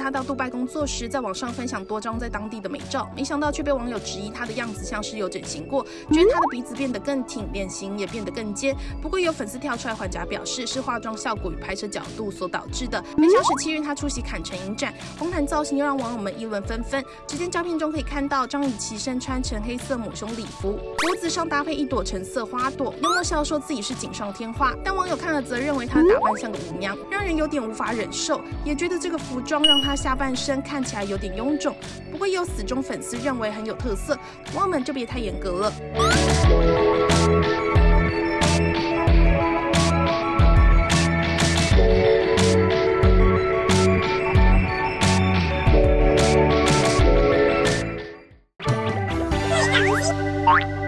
她到杜拜工作时，在网上分享多张在当地的美照，没想到却被网友质疑她的样子像是有整形过，觉得她的鼻子变得更挺，脸型也变得更尖。不过有粉丝跳出来还价表示，是化妆效果与拍摄角度所导致的。没想17日她出席坎城影展，红毯造型又让网友们议论纷纷。只见照片中可以看到张雨绮身穿成黑色抹胸礼服，脖子上搭配一朵橙色花朵，幽默笑说自己是锦上添花。但网友看了则认为她打扮像个舞娘，让人有点无法忍受，也觉得这个服装让她下半身看起来有点臃肿。不过也有死忠粉丝认为很有特色，网友们就别太严格了。 Bye.